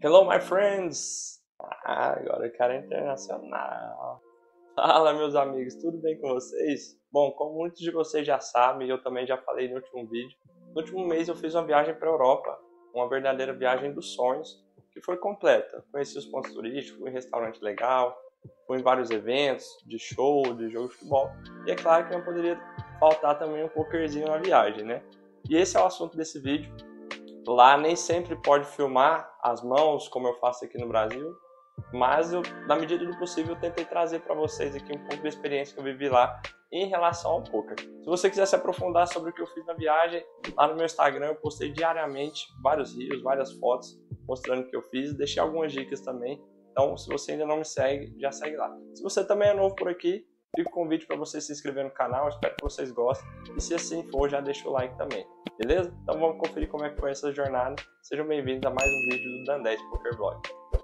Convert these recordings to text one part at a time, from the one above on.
Hello, my friends! Agora o cara é internacional. Fala, meus amigos, tudo bem com vocês? Bom, como muitos de vocês já sabem, eu também já falei no último vídeo, no último mês eu fiz uma viagem para a Europa, uma verdadeira viagem dos sonhos, que foi completa. Conheci os pontos turísticos, fui em restaurante legal, fui em vários eventos, de show, de jogo de futebol, e é claro que não poderia faltar também um pokerzinho na viagem, né? E esse é o assunto desse vídeo. Lá nem sempre pode filmar as mãos, como eu faço aqui no Brasil, mas eu, na medida do possível, eu tentei trazer para vocês aqui um pouco da experiência que eu vivi lá em relação ao poker. Se você quiser se aprofundar sobre o que eu fiz na viagem, lá no meu Instagram eu postei diariamente vários reels, várias fotos mostrando o que eu fiz, deixei algumas dicas também. Então, se você ainda não me segue, já segue lá. Se você também é novo por aqui, fica o convite para você se inscrever no canal, espero que vocês gostem. E se assim for, já deixa o like também, beleza? Então vamos conferir como é que foi essa jornada. Sejam bem-vindos a mais um vídeo do Dan10 Poker Vlog.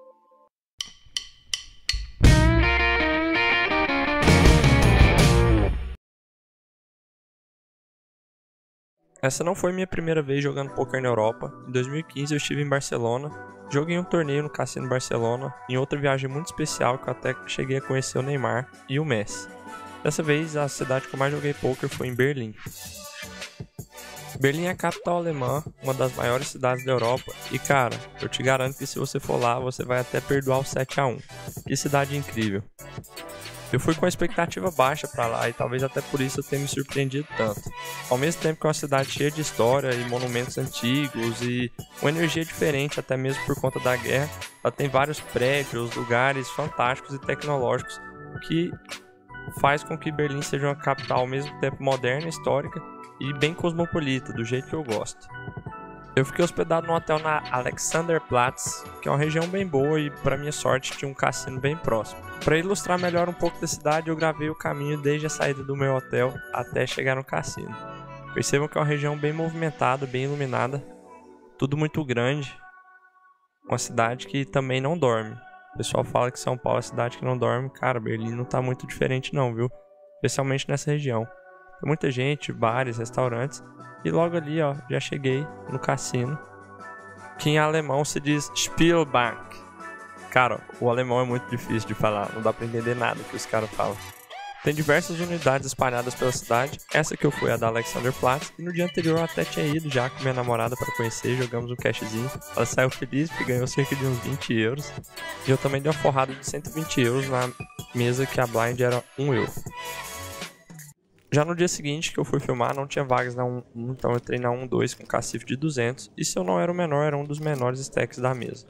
Essa não foi minha primeira vez jogando poker na Europa. Em 2015 eu estive em Barcelona, joguei um torneio no Cassino Barcelona, em outra viagem muito especial que eu até cheguei a conhecer o Neymar e o Messi. Dessa vez a cidade que eu mais joguei poker foi em Berlim. Berlim é a capital alemã, uma das maiores cidades da Europa, e cara, eu te garanto que se você for lá, você vai até perdoar o 7-1. Que cidade incrível! Eu fui com a expectativa baixa pra lá e talvez até por isso eu tenha me surpreendido tanto. Ao mesmo tempo que é uma cidade cheia de história e monumentos antigos e uma energia diferente até mesmo por conta da guerra, ela tem vários prédios, lugares fantásticos e tecnológicos que faz com que Berlim seja uma capital ao mesmo tempo moderna, histórica e bem cosmopolita, do jeito que eu gosto. Eu fiquei hospedado num hotel na Alexanderplatz, que é uma região bem boa e, para minha sorte, tinha um cassino bem próximo. Para ilustrar melhor um pouco da cidade, eu gravei o caminho desde a saída do meu hotel até chegar no cassino. Percebam que é uma região bem movimentada, bem iluminada, tudo muito grande, uma cidade que também não dorme. O pessoal fala que São Paulo é a cidade que não dorme, cara, Berlim não tá muito diferente não, viu? Especialmente nessa região. Tem muita gente, bares, restaurantes. E logo ali, ó, já cheguei no cassino, que em alemão se diz Spielbank. Cara, o alemão é muito difícil de falar, não dá pra entender nada que os caras falam. Tem diversas unidades espalhadas pela cidade, essa que eu fui a da Alexanderplatz, e no dia anterior eu até tinha ido já com minha namorada pra conhecer, jogamos um cashzinho. Ela saiu feliz porque ganhou cerca de uns 20 euros, e eu também dei uma forrada de 120 euros na mesa que a blind era 1 euro. Já no dia seguinte que eu fui filmar, não tinha vagas na 1-1, então eu entrei na 1-2 com cacife de 200, e se eu não era o menor, era um dos menores stacks da mesa.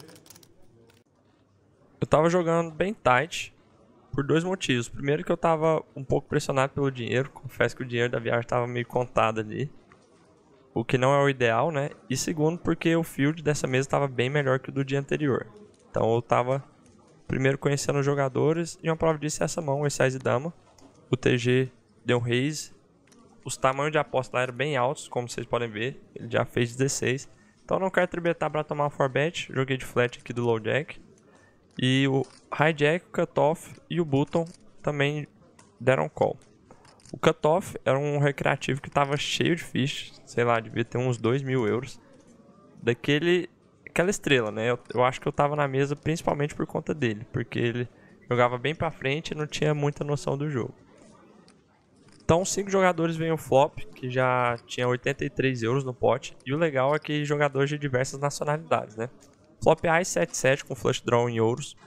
Eu tava jogando bem tight, por dois motivos. Primeiro que eu tava um pouco pressionado pelo dinheiro, confesso que o dinheiro da viagem tava meio contado ali, o que não é o ideal, né? E segundo porque o field dessa mesa tava bem melhor que o do dia anterior. Então eu tava primeiro conhecendo os jogadores, e uma prova disso é essa mão, esse Ás e Dama, o TG deu um raise, os tamanhos de aposta lá eram bem altos, como vocês podem ver, ele já fez 16, então não quero tribetar para tomar um 4bet, joguei de flat aqui do low jack, e o hijack, o cutoff e o button também deram call. O cutoff era um recreativo que estava cheio de fish, sei lá, devia ter uns 2.000 euros, aquela estrela, né, eu acho que eu tava na mesa principalmente por conta dele, porque ele jogava bem para frente e não tinha muita noção do jogo. Então 5 jogadores vem o flop, que já tinha 83 euros no pote, e o legal é que jogadores de diversas nacionalidades, né? Flop Ás 7-7 com flush draw em euros.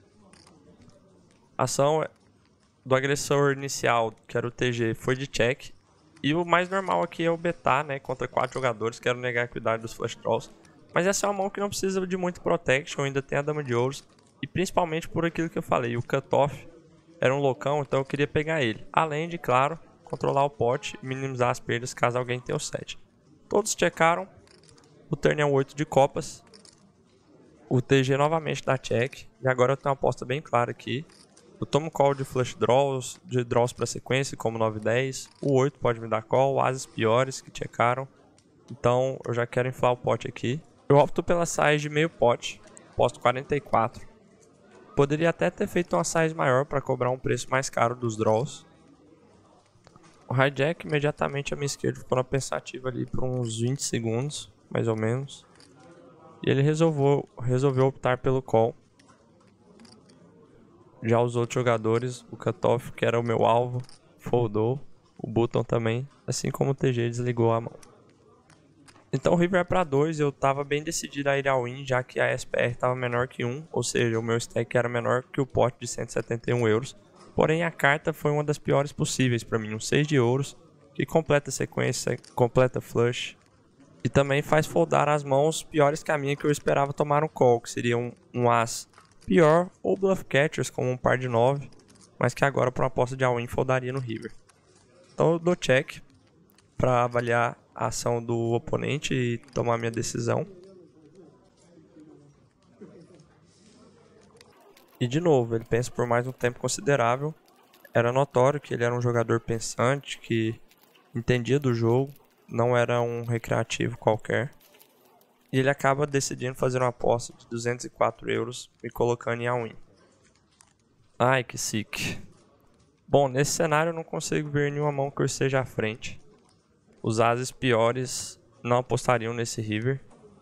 A ação do agressor inicial, que era o TG, foi de check. E o mais normal aqui é o betar, né? Contra 4 jogadores, quero negar a equidade dos flush draws. Mas essa é uma mão que não precisa de muito protection, ainda tem a dama de ouros. E principalmente por aquilo que eu falei, o cutoff era um loucão, então eu queria pegar ele. Além de, claro, controlar o pot e minimizar as perdas caso alguém tenha o 7. Todos checaram. O turn é um 8 de copas. O TG novamente dá check. E agora eu tenho uma aposta bem clara aqui. Eu tomo call de flush draws, de draws para sequência, como 9-10. O 8 pode me dar call. Ases piores que checaram. Então eu já quero inflar o pot aqui. Eu opto pela size de meio pot. Aposto 44. Poderia até ter feito uma size maior para cobrar um preço mais caro dos draws. O hijack imediatamente à minha esquerda ficou na pensativa ali por uns 20 segundos, mais ou menos. E ele resolveu optar pelo call. Já os outros jogadores, o Cutoff, que era o meu alvo, foldou. O Button também, assim como o TG desligou a mão. Então o river é para 2, eu tava bem decidido a ir ao win, já que a SPR estava menor que 1, ou seja, o meu stack era menor que o pote de 171 euros. Porém a carta foi uma das piores possíveis para mim, um 6 de ouros, que completa sequência, completa flush. E também faz foldar as mãos piores que a minha, que eu esperava tomar um call, que seria um as pior, ou bluff catchers como um par de 9, mas que agora por uma aposta de all-in foldaria no river. Então eu dou check para avaliar a ação do oponente e tomar minha decisão. E de novo, ele pensa por mais um tempo considerável. Era notório que ele era um jogador pensante, que entendia do jogo, não era um recreativo qualquer. E ele acaba decidindo fazer uma aposta de 204 euros, me colocando em all-in. Ai, que sick. Bom, nesse cenário eu não consigo ver nenhuma mão que eu esteja à frente. Os ases piores não apostariam nesse river.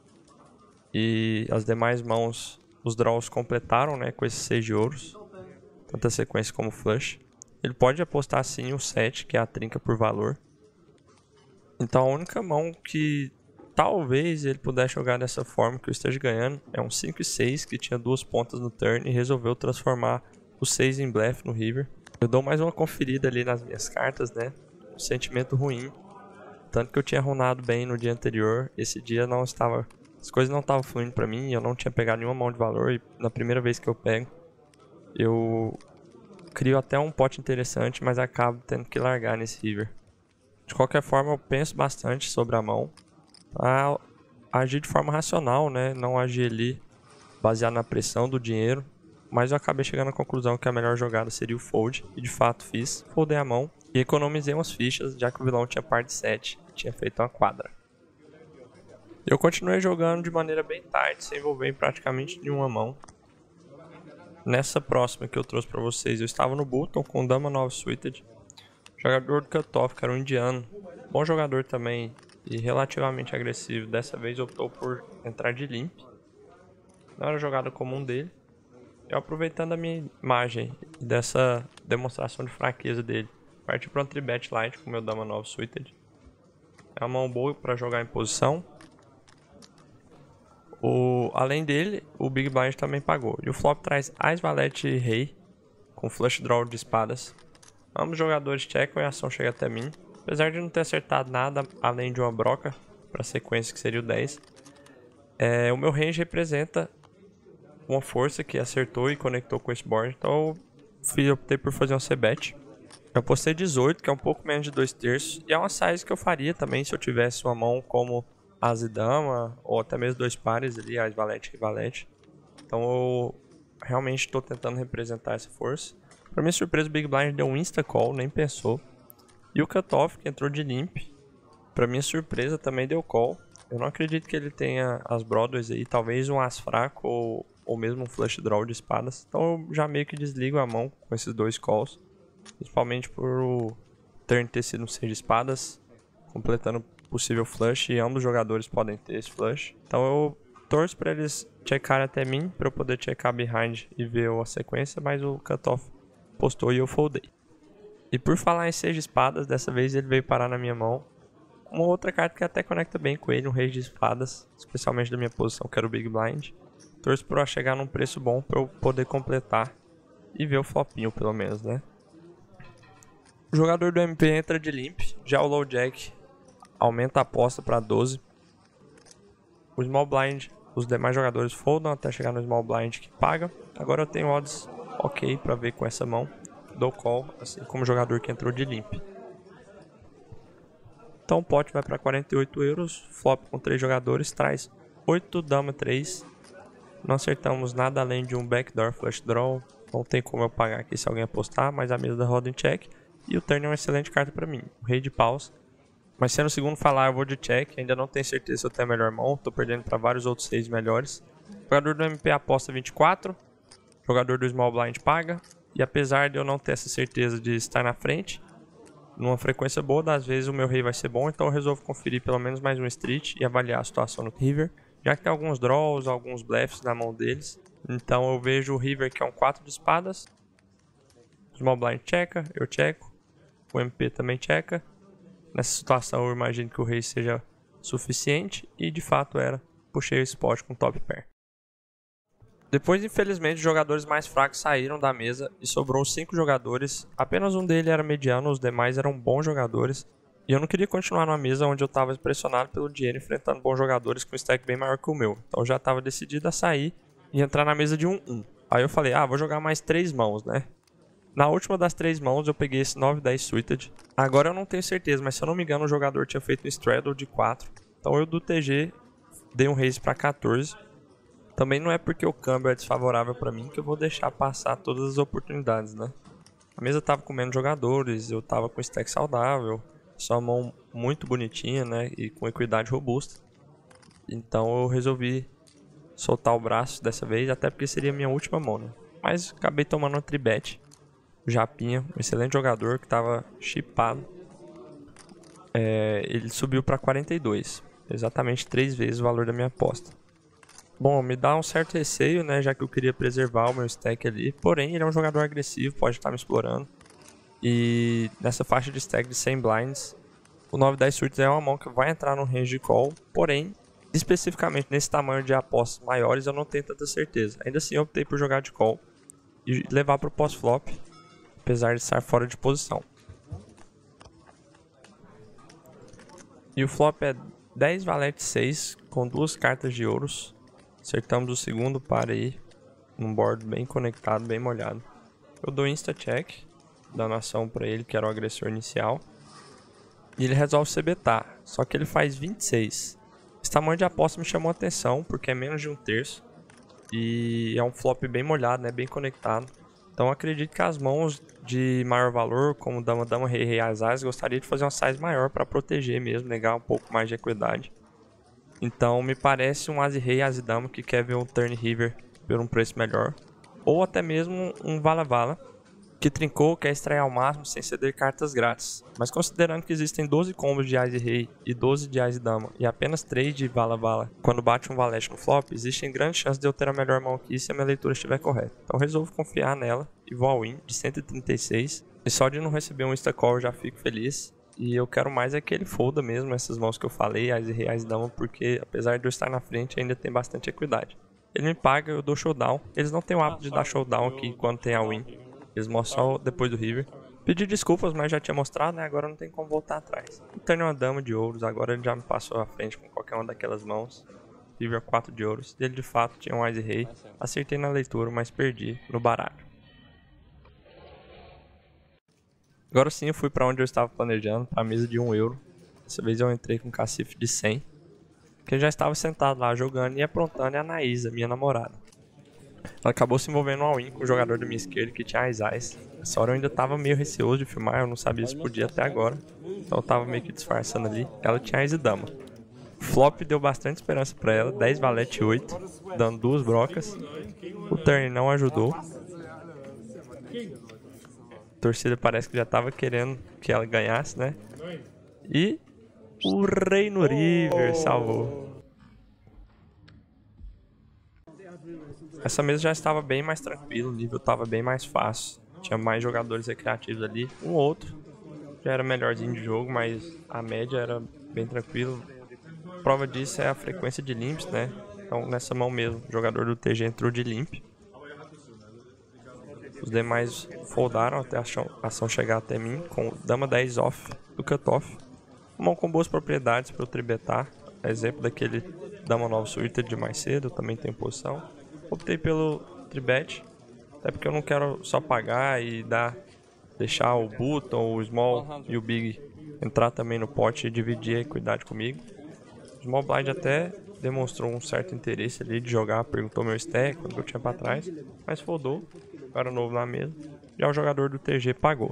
E as demais mãos, os draws completaram, né, com esses 6 de ouros. Tanto a sequência como o flush. Ele pode apostar sim o 7, que é a trinca por valor. Então a única mão que talvez ele pudesse jogar dessa forma que eu esteja ganhando é um 5 e 6, que tinha 2 pontas no turn e resolveu transformar o 6 em blefe no river. Eu dou mais uma conferida ali nas minhas cartas, né? Um sentimento ruim. Tanto que eu tinha runado bem no dia anterior, esse dia não estava... As coisas não estavam fluindo pra mim, eu não tinha pegado nenhuma mão de valor e na primeira vez que eu pego, eu crio até um pote interessante, mas acabo tendo que largar nesse river. De qualquer forma, eu penso bastante sobre a mão pra agir de forma racional, né? Não agir ali baseado na pressão do dinheiro, mas eu acabei chegando à conclusão que a melhor jogada seria o fold, e de fato fiz, foldei a mão. E economizei umas fichas, já que o vilão tinha par de 7 e tinha feito uma quadra. Eu continuei jogando de maneira bem tight, sem envolver em praticamente nenhuma mão. Nessa próxima que eu trouxe pra vocês, eu estava no Button com Dama 9 Suited. Jogador do Cutoff, que era um indiano. Bom jogador também e relativamente agressivo. Dessa vez optou por entrar de limp. Não era a jogada comum dele. Eu, aproveitando a minha imagem e dessa demonstração de fraqueza dele, parti para um 3-bet light com meu Dama 9 Suited. É uma mão boa para jogar em posição. Além dele, o Big Blind também pagou. E o flop traz Ás, Valete e Rei, com flush draw de espadas. Ambos jogadores checkam e a ação chega até mim. Apesar de não ter acertado nada além de uma broca, para a sequência que seria o 10. O meu range representa uma força que acertou e conectou com esse board. Então eu optei por fazer um C-bet. Eu apostei 18, que é um pouco menos de 2/3. E é uma size que eu faria também se eu tivesse uma mão como As e Dama, ou até mesmo 2 pares ali, As, Valete e Valete. Então eu realmente estou tentando representar essa força. Para minha surpresa, o Big Blind deu um insta-call, nem pensou. E o Cutoff, que entrou de limp, para minha surpresa também deu call. Eu não acredito que ele tenha as Broadways aí, talvez um As fraco ou mesmo um flush draw de espadas. Então eu já meio que desligo a mão com esses 2 calls. Principalmente por o turn ter sido um 6 de espadas, completando possível flush, e ambos os jogadores podem ter esse flush. Então eu torço para eles checkarem até mim, para eu poder checar behind e ver a sequência, mas o Cutoff postou e eu foldei. E por falar em 6 de espadas, dessa vez ele veio parar na minha mão. Uma outra carta que até conecta bem com ele, um rei de espadas, especialmente da minha posição, que era o Big Blind. Torço para chegar num preço bom para eu poder completar e ver o flopinho pelo menos, né? O jogador do MP entra de limp, já o low jack aumenta a aposta para 12. O small blind, os demais jogadores foldam até chegar no small blind que paga. Agora eu tenho odds ok para ver com essa mão. Dou call, assim como o jogador que entrou de limp. Então o pote vai para 48 euros, flop com 3 jogadores, traz 8 dama 3. Não acertamos nada além de um backdoor flush draw. Não tem como eu pagar aqui se alguém apostar, mas a mesa da roda em check. E o turn é uma excelente carta para mim, o rei de paus. Mas sendo o segundo falar, eu vou de check, ainda não tenho certeza se eu tenho a melhor mão, tô perdendo para vários outros 6 melhores. O jogador do MP aposta 24, o jogador do small blind paga. E apesar de eu não ter essa certeza de estar na frente, numa frequência boa, das vezes o meu rei vai ser bom, então eu resolvo conferir pelo menos mais um street e avaliar a situação no river, já que tem alguns draws, alguns bleffs na mão deles. Então eu vejo o river, que é um 4 de espadas. Small blind checa, eu checo. O MP também checa. Nessa situação eu imagino que o rei seja suficiente, e de fato era. Puxei o spot com top pair. Depois, infelizmente, os jogadores mais fracos saíram da mesa e sobrou 5 jogadores. Apenas um deles era mediano, os demais eram bons jogadores. E eu não queria continuar numa mesa onde eu estava pressionado pelo dinheiro, enfrentando bons jogadores com um stack bem maior que o meu. Então eu já estava decidido a sair e entrar na mesa de 1-1. Aí eu falei, vou jogar mais 3 mãos, né? Na última das 3 mãos eu peguei esse 9-10 suited. Agora eu não tenho certeza, mas se eu não me engano o jogador tinha feito um straddle de 4. Então eu do TG dei um raise para 14. Também não é porque o câmbio é desfavorável para mim que eu vou deixar passar todas as oportunidades, né? A mesa tava com menos jogadores, eu tava com stack saudável, só mão muito bonitinha, né? E com equidade robusta. Então eu resolvi soltar o braço dessa vez, até porque seria a minha última mão, né? Mas acabei tomando um tribet. Japinha, um excelente jogador que estava chipado. Ele subiu para 42, exatamente 3 vezes o valor da minha aposta. Bom, me dá um certo receio, né, já que eu queria preservar o meu stack ali. Porém, ele é um jogador agressivo, pode estar me explorando. E nessa faixa de stack de 100 blinds, o 9-10 suites é uma mão que vai entrar no range de call. Porém, especificamente nesse tamanho de apostas maiores, eu não tenho tanta certeza. Ainda assim, eu optei por jogar de call e levar para o pós-flop, apesar de estar fora de posição. E o flop é 10 valete 6 com 2 cartas de ouros. Acertamos o segundo par aí, num board bem conectado, bem molhado. Eu dou insta check, dando ação pra ele, que era o agressor inicial. E ele resolve se betar, só que ele faz 26. Esse tamanho de aposta me chamou a atenção, porque é menos de 1/3. E é um flop bem molhado, né, bem conectado. Então acredito que as mãos de maior valor, como dama, dama, rei, rei, as, gostaria de fazer uma size maior para proteger mesmo, negar um pouco mais de equidade. Então me parece um Asi Rei, Asi Dama que quer ver um Turn River por um preço melhor. Ou até mesmo um Vala Vala que trincou, quer extrair ao máximo sem ceder cartas grátis. Mas considerando que existem 12 combos de Asi Rei e 12 de Asi Dama e apenas 3 de Vala Vala quando bate um valete no flop, existem grandes chances de eu ter a melhor mão aqui se a minha leitura estiver correta. Então resolvo confiar nela e vou all in de 136. E só de não receber um insta-call eu já fico feliz. E eu quero mais é que ele folda mesmo essas mãos que eu falei, Asi Rei, Asi Dama, porque apesar de eu estar na frente ainda tem bastante equidade. Ele me paga, eu dou showdown. Eles não têm o hábito de dar showdown aqui quando tem a win. Eles mostram só depois do river. Pedi desculpas, mas já tinha mostrado, né? Agora não tem como voltar atrás. O turn é uma dama de ouros, agora ele já me passou à frente com qualquer uma daquelas mãos. River 4 de ouros. Ele de fato tinha um Asi Rei. Acertei na leitura, mas perdi no baralho. Agora sim eu fui para onde eu estava planejando, para a mesa de 1 euro. Dessa vez eu entrei com um cacife de 100. Que eu já estava sentado lá jogando e aprontando a Anaísa, minha namorada. Ela acabou se envolvendo no all-in com o jogador da minha esquerda que tinha as. Essa hora eu ainda estava meio receoso de filmar, eu não sabia se podia até agora. Então eu estava meio que disfarçando ali. Ela tinha as e dama. Flop deu bastante esperança para ela, 10 valete 8, dando 2 brocas. O turn não ajudou. A torcida parece que já estava querendo que ela ganhasse, né? E o rei no river salvou. Essa mesa já estava bem mais tranquila, o nível estava bem mais fácil. Tinha mais jogadores recreativos ali. Um outro já era melhorzinho de jogo, mas a média era bem tranquila. Prova disso é a frequência de limps, né? Então nessa mão mesmo, o jogador do TG entrou de limp. Os demais foldaram até a ação chegar até mim, com dama 10 off do cutoff. Uma mão com boas propriedades para eu tribetar. Exemplo daquele dama 9 suited de mais cedo, também tem posição. Optei pelo tribet, até porque eu não quero só pagar e deixar o button, o small e o big entrar também no pote e dividir a equidade comigo. O small blind até demonstrou um certo interesse ali de jogar, perguntou meu stack, quando eu tinha para trás, mas foldou. Era novo na mesa. Já o jogador do TG pagou.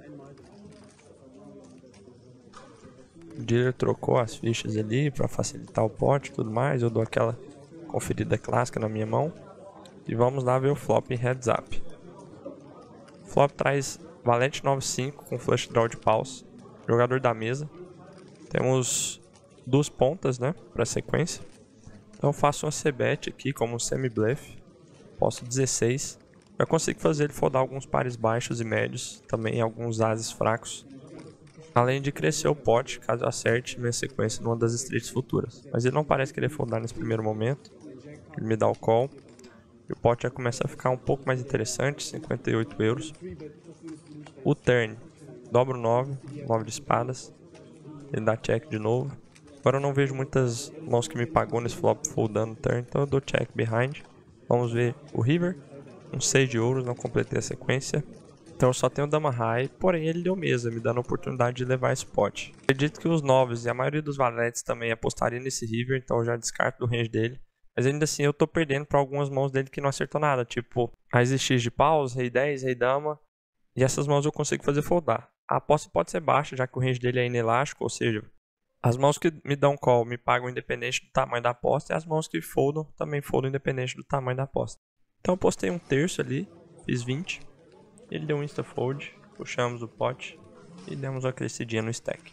O dealer trocou as fichas ali para facilitar o pote e tudo mais. Eu dou aquela conferida clássica na minha mão. E vamos lá ver o flop em heads up. O flop traz valete 9-5 com flush draw de paus. Jogador da mesa. Temos 2 pontas, né, para sequência. Então eu faço uma C-bet aqui como um semi-bluff. Posso 16. Já consigo fazer ele foldar alguns pares baixos e médios. Também alguns ases fracos. Além de crescer o pote, caso eu acerte minha sequência numa das streets futuras. Mas ele não parece querer foldar nesse primeiro momento. Ele me dá o call. E o pote já começa a ficar um pouco mais interessante, 58 euros. O turn, dobro 9, 9 de espadas. Ele dá check de novo. Agora eu não vejo muitas mãos que me pagou nesse flop foldando o turn, então eu dou check behind. Vamos ver o river, um 6 de ouros, não completei a sequência. Então eu só tenho dama high, porém ele deu mesa, me dando a oportunidade de levar esse pot. Acredito que os novos e a maioria dos valetes também apostariam nesse river, então eu já descarto do range dele. Mas ainda assim eu tô perdendo para algumas mãos dele que não acertou nada, tipo Raiz X de paus, rei 10, rei dama. E essas mãos eu consigo fazer foldar. A aposta pode ser baixa, já que o range dele é inelástico, ou seja, as mãos que me dão call me pagam independente do tamanho da aposta, e as mãos que foldam também foldam independente do tamanho da aposta. Então eu postei um terço ali, fiz 20. Ele deu um insta-fold, puxamos o pote e demos uma crescidinha no stack.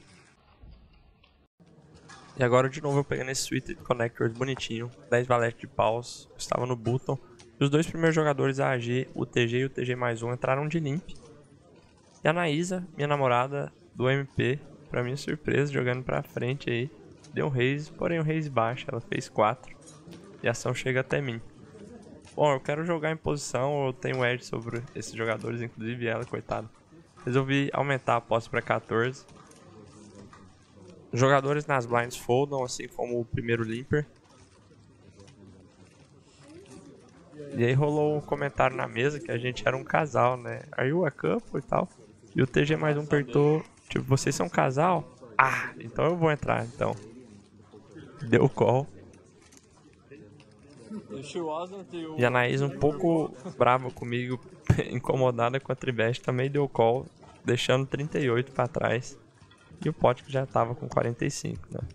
E agora de novo eu pegando esse Suited Connectors bonitinho, 10 valetes de paus, estava no button. E os dois primeiros jogadores, a AG, o TG e o TG mais um, entraram de limp. E a Anaísa, minha namorada do MP, pra minha surpresa, jogando pra frente aí, deu um raise, porém um raise baixo, ela fez 4. E a ação chega até mim. Bom, eu quero jogar em posição, eu tenho edge sobre esses jogadores, inclusive ela, coitada. Resolvi aumentar a aposta para 14. Os jogadores nas blinds foldam, assim como o primeiro limper. E aí rolou um comentário na mesa que a gente era um casal, né? Are you a couple e tal. E o TG mais um apertou, tipo, vocês são um casal? Ah, então eu vou entrar, então. Deu call. E a Anaís um pouco brava comigo, incomodada com a tribest, também deu call, deixando 38 para trás. E o pote que já estava com 45, né?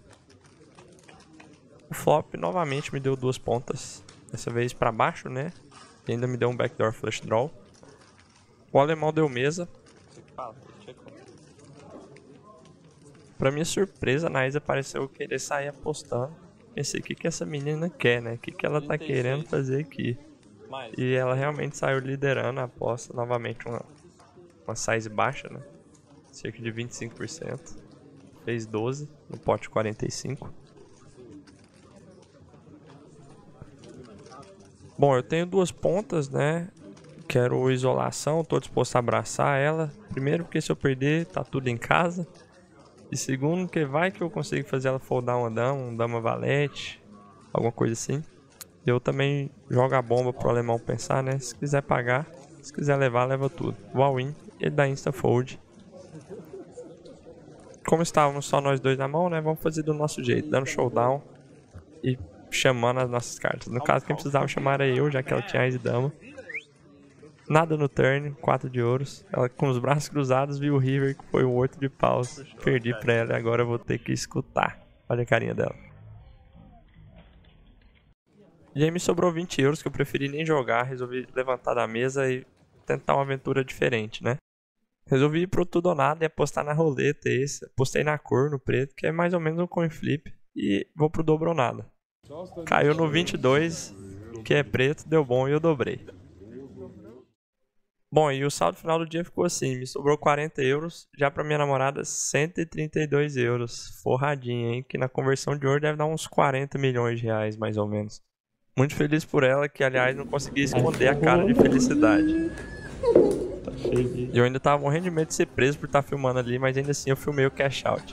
O flop novamente me deu duas pontas, dessa vez para baixo, né? E ainda me deu um backdoor flush draw. O alemão deu mesa. Pra minha surpresa, a Anaís pareceu querer sair apostando. Pensei, o que essa menina quer, né? O que ela tá querendo fazer aqui? E ela realmente saiu liderando a aposta. Novamente uma size baixa, né? Cerca de 25%. Fez 12 no pote 45. Bom, eu tenho duas pontas, né? Quero isolação, tô disposto a abraçar ela. Primeiro porque se eu perder, tá tudo em casa. E segundo, que vai que eu consigo fazer ela foldar uma dama, um dama valete, alguma coisa assim. Eu também jogo a bomba pro alemão pensar, né? Se quiser pagar, se quiser levar, leva tudo. O all-in, ele dá insta-fold. Como estávamos só nós dois na mão, né? Vamos fazer do nosso jeito, dando showdown e chamando as nossas cartas. No caso, quem precisava chamar era eu, já que ela tinha Ace Dama. Nada no turn, 4 de ouros. Ela com os braços cruzados viu o river que foi um 8 de paus. Perdi pra ela e agora eu vou ter que escutar. Olha a carinha dela. E aí me sobrou 20 euros que eu preferi nem jogar. Resolvi levantar da mesa e tentar uma aventura diferente, né? Resolvi ir pro tudo ou nada e apostar na roleta esse. Apostei na cor, no preto, que é mais ou menos um coin flip. E vou pro dobro ou nada. Caiu no 22, que é preto, deu bom e eu dobrei. Bom, e o saldo final do dia ficou assim, me sobrou 40 euros, já pra minha namorada 132 euros, forradinha, hein, que na conversão de hoje deve dar uns 40 milhões de reais, mais ou menos. Muito feliz por ela, que aliás não conseguia esconder a cara de felicidade. E eu ainda tava morrendo de medo de ser preso por estar filmando ali, mas ainda assim eu filmei o cash out.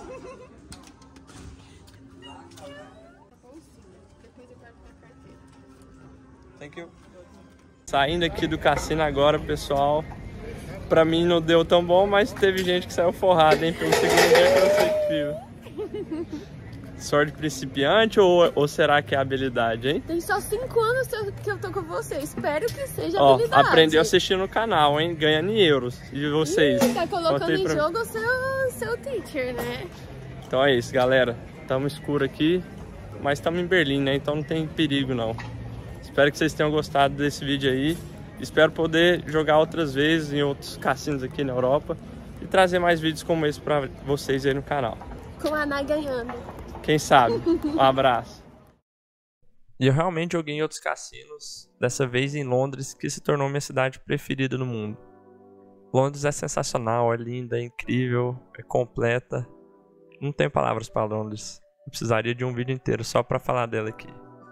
Thank you. Saindo aqui do cassino agora, pessoal. Pra mim não deu tão bom, mas teve gente que saiu forrada, hein? Pelo segundo dia consecutivo. Sorte principiante ou será que é habilidade, hein? Tem só 5 anos que eu tô com você. Espero que seja habilidade. Aprendeu assistindo no canal, hein? Ganhando em euros. E vocês? Tá colocando em jogo o seu teacher, né? Então é isso, galera. Tamo escuro aqui, mas estamos em Berlim, né? Então não tem perigo, não. Espero que vocês tenham gostado desse vídeo aí. Espero poder jogar outras vezes em outros cassinos aqui na Europa e trazer mais vídeos como esse pra vocês aí no canal. Com a Nai ganhando. Quem sabe? Um abraço. E eu realmente joguei em outros cassinos, dessa vez em Londres, que se tornou minha cidade preferida no mundo. Londres é sensacional, é linda, é incrível, é completa. Não tenho palavras para Londres. Eu precisaria de um vídeo inteiro só para falar dela aqui.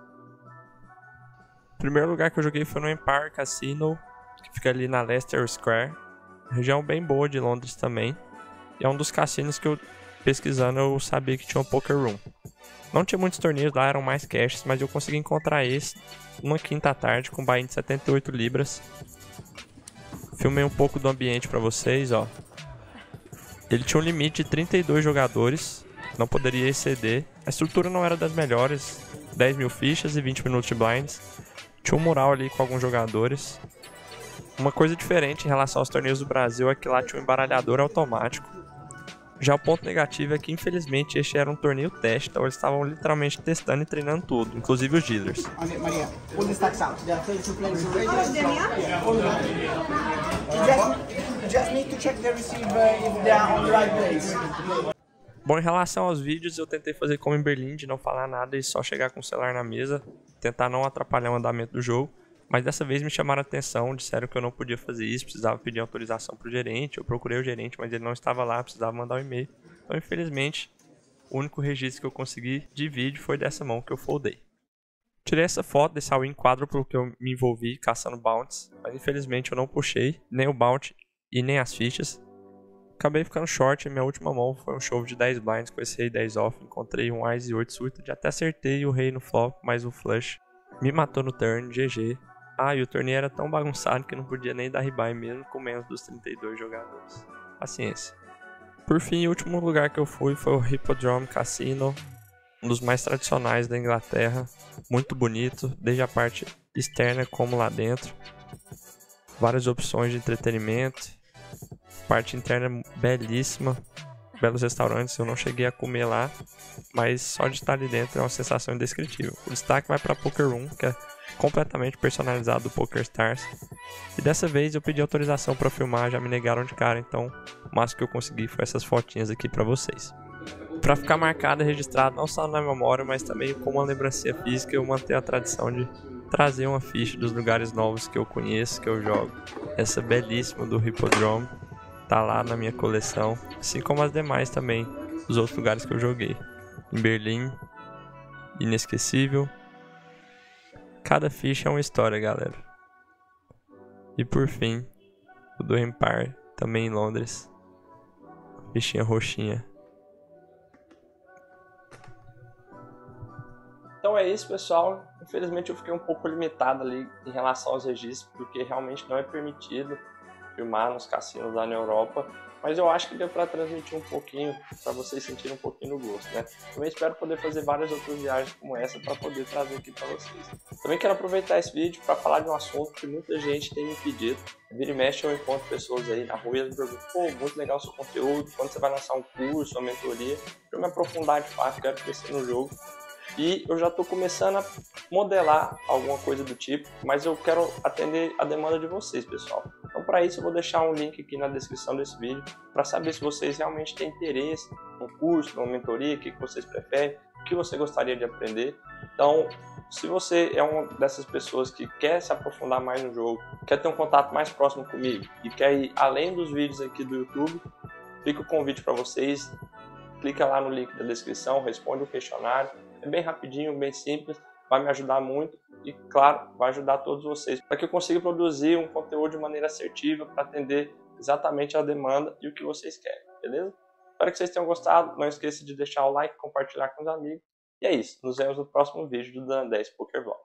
O primeiro lugar que eu joguei foi no Empire Casino, que fica ali na Leicester Square. Região bem boa de Londres também. E é um dos cassinos que eu, pesquisando, eu sabia que tinha um poker room. Não tinha muitos torneios lá, eram mais caches, mas eu consegui encontrar esse uma quinta tarde com buy-in de 78 libras. Filmei um pouco do ambiente pra vocês, ó. Ele tinha um limite de 32 jogadores, não poderia exceder. A estrutura não era das melhores, 10 mil fichas e 20 minutos de blinds. Tinha um mural ali com alguns jogadores. Uma coisa diferente em relação aos torneios do Brasil é que lá tinha um embaralhador automático. Já o ponto negativo é que, infelizmente, este era um torneio teste, então eles estavam literalmente testando e treinando tudo, inclusive os dealers. Maria, pull the stacks out. There are 32 players already. All of them, yeah? All of them. Just need to check the receiver if they are on the right place. Bom, em relação aos vídeos, eu tentei fazer como em Berlim, de não falar nada e só chegar com o celular na mesa, tentar não atrapalhar o andamento do jogo. Mas dessa vez me chamaram a atenção, disseram que eu não podia fazer isso, precisava pedir autorização pro gerente. Eu procurei o gerente, mas ele não estava lá, precisava mandar um e-mail. Então, infelizmente, o único registro que eu consegui de vídeo foi dessa mão que eu foldei. Tirei essa foto desse all-in quádruplo que eu me envolvi caçando bounties, mas infelizmente eu não puxei nem o bounty e nem as fichas. Acabei ficando short e minha última mão foi um show de 10 blinds com esse rei 10 off. Encontrei um Ice e 8 suited, até acertei o rei no flop, mas o flush me matou no turn, GG. E o torneio era tão bagunçado que não podia nem dar rebuy mesmo com menos dos 32 jogadores. Paciência. Por fim, o último lugar que eu fui foi o Hippodrome Casino, um dos mais tradicionais da Inglaterra. Muito bonito, desde a parte externa como lá dentro. Várias opções de entretenimento. Parte interna belíssima. Belos restaurantes, eu não cheguei a comer lá, mas só de estar ali dentro é uma sensação indescritível. O destaque vai para Poker Room, que é completamente personalizado do PokerStars. E dessa vez eu pedi autorização para filmar, já me negaram de cara, então o máximo que eu consegui foi essas fotinhas aqui para vocês. Para ficar marcado e registrado não só na memória, mas também como uma lembrancinha física, eu mantenho a tradição de trazer uma ficha dos lugares novos que eu conheço, que eu jogo. Essa belíssima do Hippodrome tá lá na minha coleção, assim como as demais também, dos outros lugares que eu joguei. Em Berlim, inesquecível. Cada ficha é uma história, galera. E por fim, o do Empire, também em Londres. Fichinha roxinha. Então é isso, pessoal. Infelizmente eu fiquei um pouco limitado ali em relação aos registros, porque realmente não é permitido filmar nos cassinos lá na Europa, mas eu acho que deu para transmitir um pouquinho, para vocês sentirem um pouquinho do gosto, né? Também espero poder fazer várias outras viagens como essa para poder trazer aqui para vocês. Também quero aproveitar esse vídeo para falar de um assunto que muita gente tem me pedido. Vira e mexe eu encontro pessoas aí na rua e eles me perguntam: pô, muito legal o seu conteúdo, quando você vai lançar um curso, uma mentoria, para eu me aprofundar de fato, quero crescer no jogo. E eu já estou começando a modelar alguma coisa do tipo, mas eu quero atender a demanda de vocês, pessoal. Então, para isso, eu vou deixar um link aqui na descrição desse vídeo para saber se vocês realmente têm interesse no curso, numa mentoria, o que vocês preferem, o que você gostaria de aprender. Então, se você é uma dessas pessoas que quer se aprofundar mais no jogo, quer ter um contato mais próximo comigo e quer ir além dos vídeos aqui do YouTube, fica o convite para vocês. Clica lá no link da descrição, responde o questionário. É bem rapidinho, bem simples, vai me ajudar muito e, claro, vai ajudar todos vocês para que eu consiga produzir um conteúdo de maneira assertiva para atender exatamente a demanda e o que vocês querem, beleza? Espero que vocês tenham gostado, não esqueça de deixar o like, compartilhar com os amigos e é isso, nos vemos no próximo vídeo do Dan 10 Poker Vlog.